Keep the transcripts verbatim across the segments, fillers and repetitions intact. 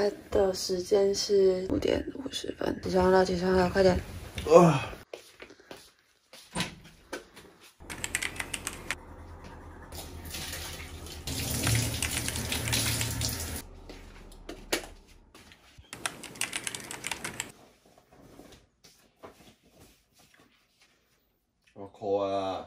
在的时间是五点五十分，起床了，起床了，快点！ 啊！好渴啊！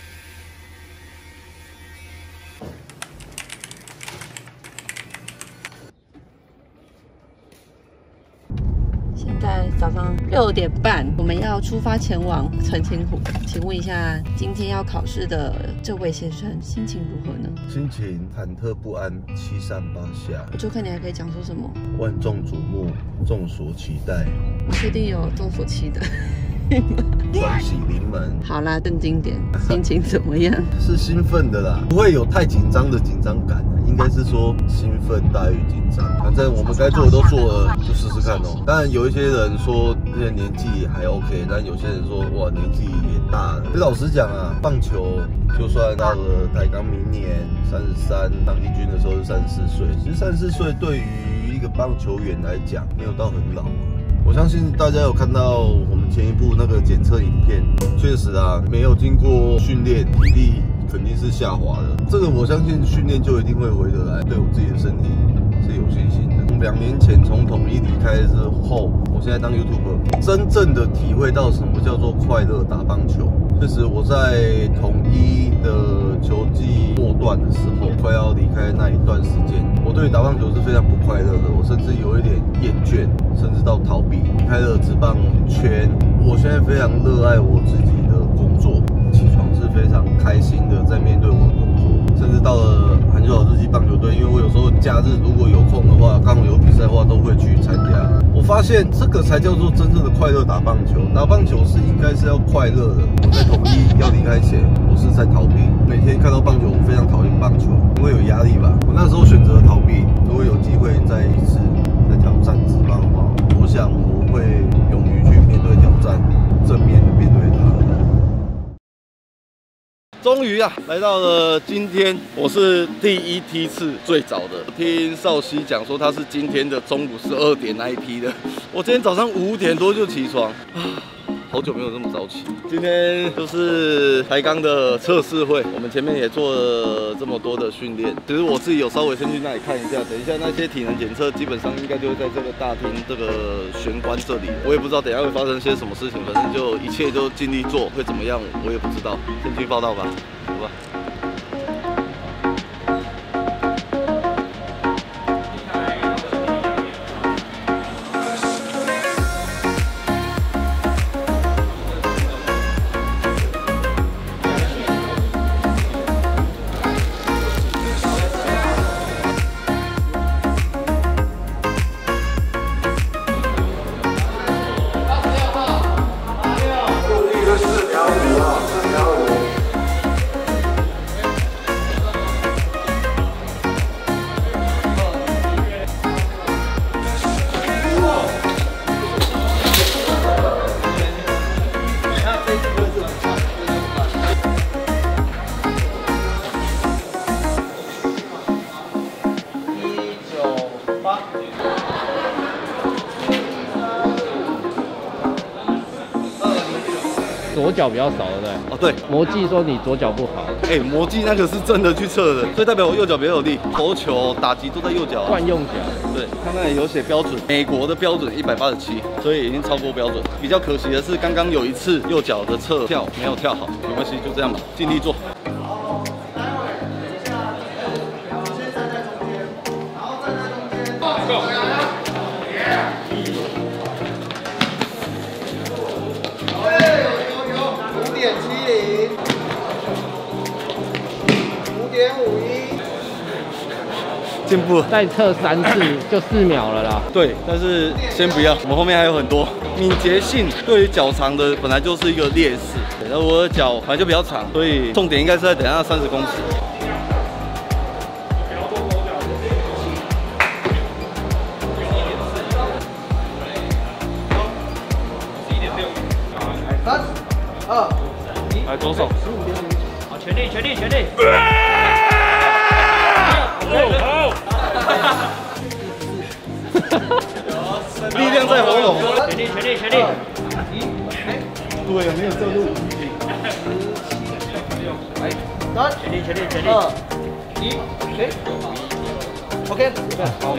现在早上六点半，我们要出发前往澄清湖。请问一下，今天要考试的这位先生心情如何呢？ 心情忐忑不安，七上八下。 我就看你还可以讲出什么。 万众瞩目，众所期待。 我确定有众所期待。 双喜临门。 好啦，正经点，心情怎么样？ 是兴奋的啦，不会有太紧张的紧张感，应该是说兴奋大于紧张。反正我们该做的都做了，就试试看哦。当然有一些人说这些年纪还 OK， 但有些人说哇年纪也大了。老实讲啊，棒球就算到了台钢明年三十三，当帝军的时候是三十四岁，其实三十四岁对于一个棒球员来讲，没有到很老。 我相信大家有看到我们前一部那个检测影片，确实啊，没有经过训练，体力肯定是下滑的。这个我相信训练就一定会回得来，对我自己的身体是有信心的。两年前从统一离开之后，我现在当 YouTuber， 真正的体会到什么叫做快乐打棒球。确实我在统一的球季末段的时候，快要离开那一段时间，我对打棒球是非常不快乐的，我甚至有一点厌倦，甚至到逃避。离开了职棒圈，我现在非常热爱我自己的工作，起床是非常开心的，在面对我的工作。甚至到了韩九老日记棒球队，因为我有时候假日如果有空的话，刚好有比赛的话，都会去参加。我发现这个才叫做真正的快乐打棒球。打棒球是应该是要快乐的。我在统一要离开前，我是在逃避。每天看到棒球，我非常讨厌棒球，因为有压力吧。我那时候选择逃避。如果有机会再一次再挑战职棒的话，我想我会勇于去面对挑战，正面的面对它。 终于啊，来到了今天，我是第一梯次最早的。听少熙讲说他是今天的中午十二点那一批的，我今天早上五点多就起床啊。 好久没有这么早起。今天就是台钢的测试会，我们前面也做了这么多的训练。其实我自己有稍微先去那里看一下，等一下那些体能检测基本上应该就会在这个大厅这个玄关这里。我也不知道等一下会发生些什么事情，反正就一切都尽力做，会怎么样我也不知道。先去报道吧，走吧。 左脚比较少，对不对？ 哦，对， 魔技说你左脚不好， 哎、欸，魔技那个是真的去测的，所以代表我右脚比较有力，投球、打击都在右脚、啊。 惯用脚。 对，看那里有写标准，美国的标准一百八十七，所以已经超过标准。比较可惜的是，刚刚有一次右脚的侧跳没有跳好，没关系，就这样吧，尽力做。 进步， 再测三次就四秒了啦。 对，但是先不要，我们后面还有很多。敏捷性对于脚长的本来就是一个劣势，然后我的脚本来就比较长，所以重点应该是在等下三十公尺。三、二、一，来左手，十五点五，好，全力，全力，全力。哦，好。 力量在喉咙。 全力全力全力！ 对，没有摄入。来，三， 全力全力全力！ 二，一，OK，OK，好。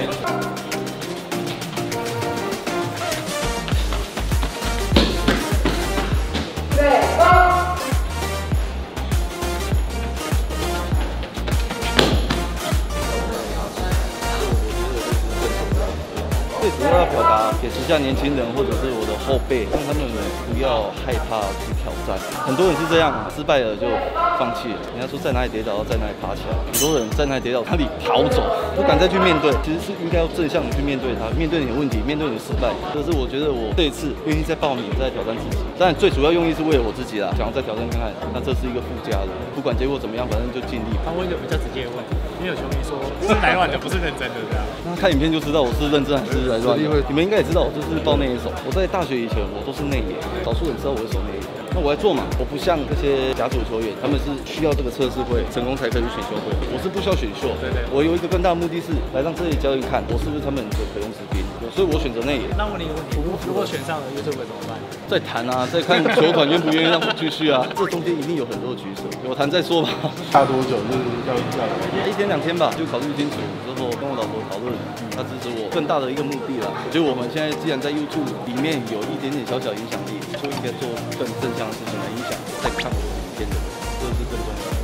最主要要表达给时下年轻人或者是我的后辈，让他们不要害怕去挑战。很多人是这样，失败了就放弃了。人家说在哪里跌倒，在哪里爬起来。很多人在哪里跌倒，哪里跑走，不敢再去面对。其实是应该要正向的去面对它，面对你的问题，面对你的失败。这是我觉得我这一次愿意再报名，再挑战自己。当然最主要用意是为了我自己啦，想要再挑战看看。那这是一个附加的，不管结果怎么样，反正就尽力。 他问一个比较直接的问题，因为有球迷说是来乱的，不是认真的这样。 那看影片就知道我是认真还是来乱的。你们应该也知道我就是报内野手。我在大学以前我都是内野，少数人知道我是守内野。那我来做嘛，我不像那些甲组球员，他们是需要这个测试会成功才可以去选秀会，我是不需要选秀。对对。我有一个更大的目的是来让这些教练看我是不是他们的可用之兵，所以我选择内野。 那问你一个问题，如果选上了 YouTube 怎么办？ 再谈啊，再看球团愿不愿意让我继续啊。这中间一定有很多取舍，有谈再说吧。 差多久就是要要一天两天吧，就考虑清楚之后跟我老婆讨论，她支持我更大的一个目的啦。我觉得我们现在既然在 YouTube 里面有一点点小小影响力，就应该做更正向的事情来影响在看我的影片的人，这是更重要的。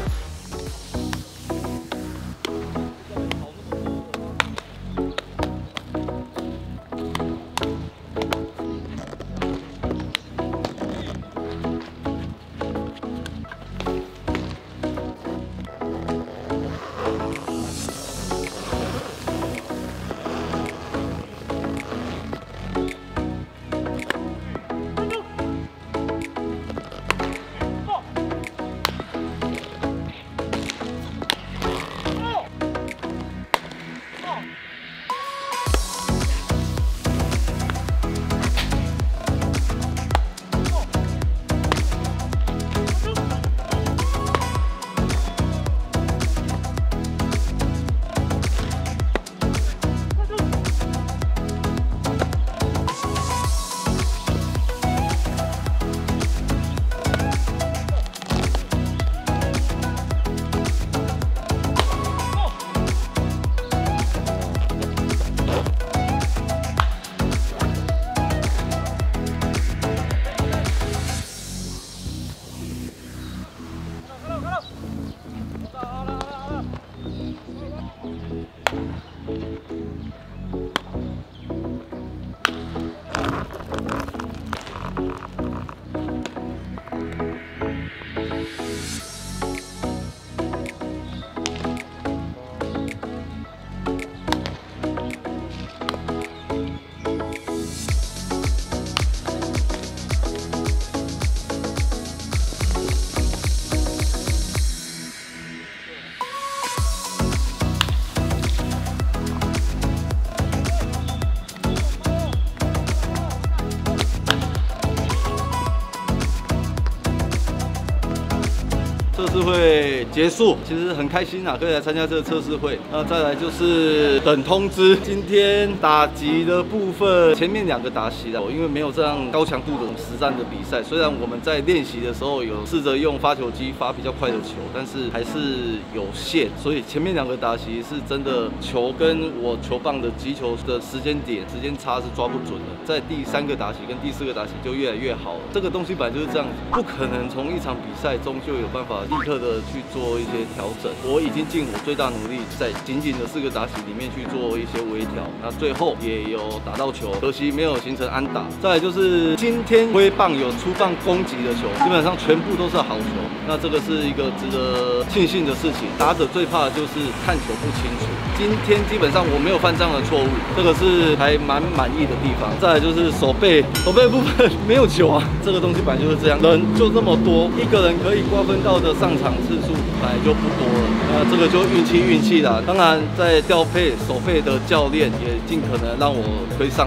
测试会结束，其实很开心啊，可以来参加这个测试会。那再来就是等通知，今天打击的部分，前面两个打席了，因为没有这样高强度的实战的比赛，虽然我们在练习的时候有试着用发球机发比较快的球，但是还是有限，所以前面两个打席是真的球跟我球棒的击球的时间点、时间差是抓不准的。在第三个打席跟第四个打席就越来越好了。这个东西本来就是这样，不可能从一场比赛中就有办法立刻的去做一些调整。我已经尽我最大努力，在仅仅的四个打席里面去做一些微调，那最后也有打到球，可惜没有形成安打。再来就是今天挥棒有出棒攻击的球，基本上全部都是好球，那这个是一个值得庆幸的事情。打者最怕的就是看球不清楚，今天基本上我没有犯这样的错误，这个是还蛮满意的地方。再来就是手背，手背部分没有球啊，这个东西本来就是这样，人就这么多，一个人可以瓜分到的上场次数本来就不多了，那这个就运气运气啦。当然在调配手背的教练也尽可能让我可以上场。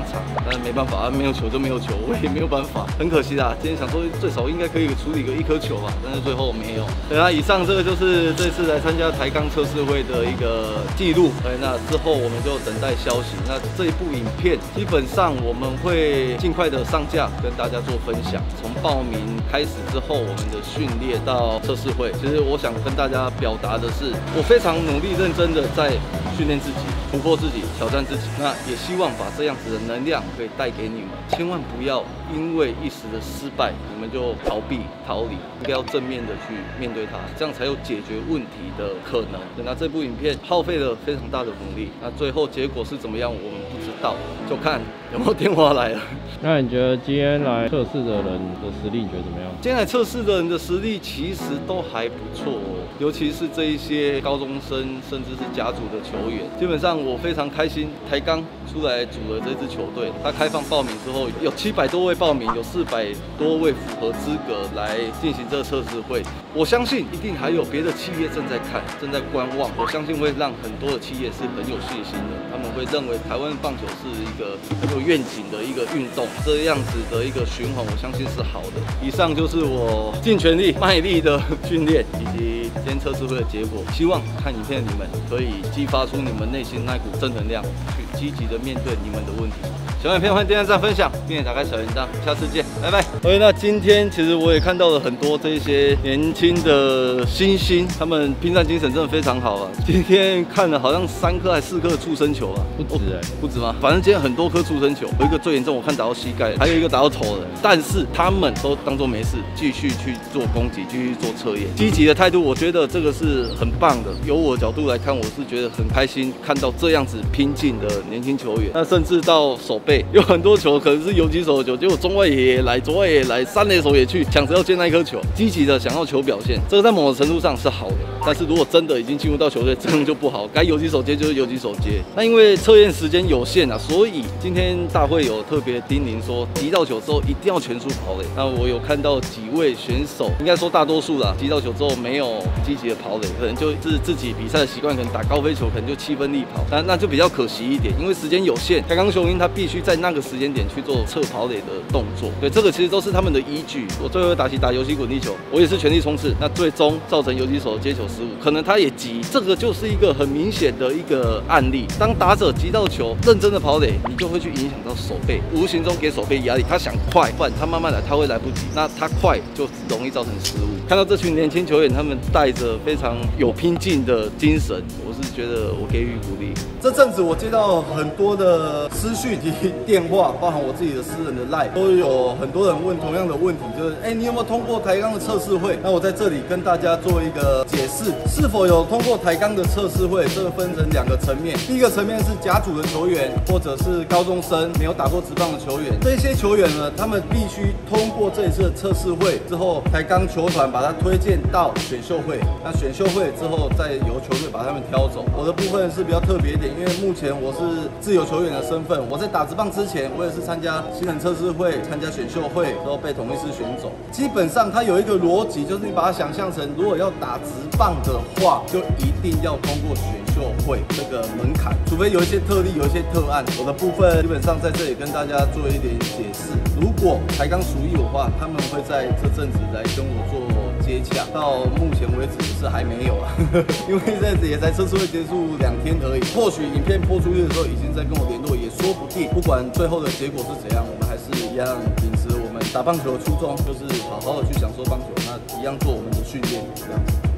但是没办法，没有球就没有球，我也没有办法，很可惜啦。今天想说最少应该可以处理个一颗球吧，但是最后没有。对啊，以上这个就是这次来参加台钢测试会的一个记录。对，那之后我们就等待消息。那这一部影片基本上我们会尽快的上架，跟大家做分享。从报名开始之后，我们的训练到测试会，其实我想跟大家表达的是，我非常努力认真的在训练自己，突破自己，挑战自己。那也希望把这样子的能量可以带给你们，千万不要因为一时的失败，你们就逃避逃离，应该要正面的去面对它，这样才有解决问题的可能。那这部影片耗费了非常大的努力，那最后结果是怎么样，我们不知道，就看有没有电话来了。 那你觉得今天来测试的人的实力，你觉得怎么样？ 今天来测试的人的实力其实都还不错哦，尤其是这一些高中生，甚至是甲组的球员。基本上我非常开心，台钢出来组了这支球队，他开放报名之后，有七百多位报名，有四百多位符合资格来进行这个测试会。我相信一定还有别的企业正在看，正在观望。我相信会让很多的企业是很有信心的，他们会认为台湾棒球是一个很有愿景的一个运动，这样子的一个循环，我相信是好的。以上就是我尽全力卖力的训练，以及今天测试会的结果。希望看影片的你们可以激发出你们内心那股正能量，去积极的面对你们的问题。喜欢影片欢迎点赞分享，并且打开小铃铛，下次见，拜拜。OK， 那今天其实我也看到了很多这一些年轻的新星，他们拼战精神真的非常好啊。今天看了好像三颗还四颗的触身球啊， 不止哎、欸， 不止吗？反正今天很多颗触身球，有一个最严重，我看打到膝盖，还有一个打到头了。但是他们都当作没事，继续去做攻击，继续做测验，积极的态度，我觉得这个是很棒的。由我的角度来看，我是觉得很开心，看到这样子拼劲的年轻球员。那甚至到手背有很多球可能是游击手的球，结果中外野也来，左外野也来，三垒手也去抢着要接那一颗球，积极的想要求表现，这个在某种程度上是好的。但是如果真的已经进入到球队，这样就不好，该游击手接就是游击手接。那因为测验时间有限啊，所以今天大会有特别叮咛说，击到球之后一定要全速跑垒。那我有看到几位选手，应该说大多数啦，击到球之后没有积极的跑垒，可能就是自己比赛的习惯，可能打高飞球，可能就七分力跑，那那就比较可惜一点，因为时间有限。台钢雄鹰他必须在那个时间点去做侧跑垒的动作，对，这个其实都是他们的依据。我最后打起打游击滚地球，我也是全力冲刺，那最终造成游击手接球失误，可能他也急，这个就是一个很明显的一个案例。当打者击到球，认真的跑垒，你就会去影响到手背，无形中给手背压力。他想快，不然他慢慢来，他会来不及。那他快就容易造成失误。看到这群年轻球员，他们带着非常有拼劲的精神，我是觉得我给予鼓励。 这阵子我接到很多的私讯及电话，包含我自己的私人的 LINE， 都有很多人问同样的问题，就是哎、欸，你有没有通过台钢的测试会？那我在这里跟大家做一个解释，是否有通过台钢的测试会，这个分成两个层面。第一个层面是甲组的球员，或者是高中生没有打过职棒的球员，这些球员呢，他们必须通过这一次的测试会之后，台钢球团把他推荐到选秀会，那选秀会之后再由球队把他们挑走。我的部分是比较特别一点，因为目前我是自由球员的身份，我在打职棒之前，我也是参加新人测试会、参加选秀会，之后被统一师选走。基本上它有一个逻辑，就是你把它想象成，如果要打职棒的话，就一定要通过选秀会这个门槛，除非有一些特例、有一些特案。我的部分基本上在这里跟大家做一点解释。如果台钢属意我的话，他们会在这阵子来跟我做接洽，到目前为止是还没有啊，因为这也才测试会结束两天而已。或许影片播出去的时候已经在跟我联络，也说不定。不管最后的结果是怎样，我们还是一样秉持我们打棒球的初衷，就是好好的去享受棒球，那一样做我们的训练这样子。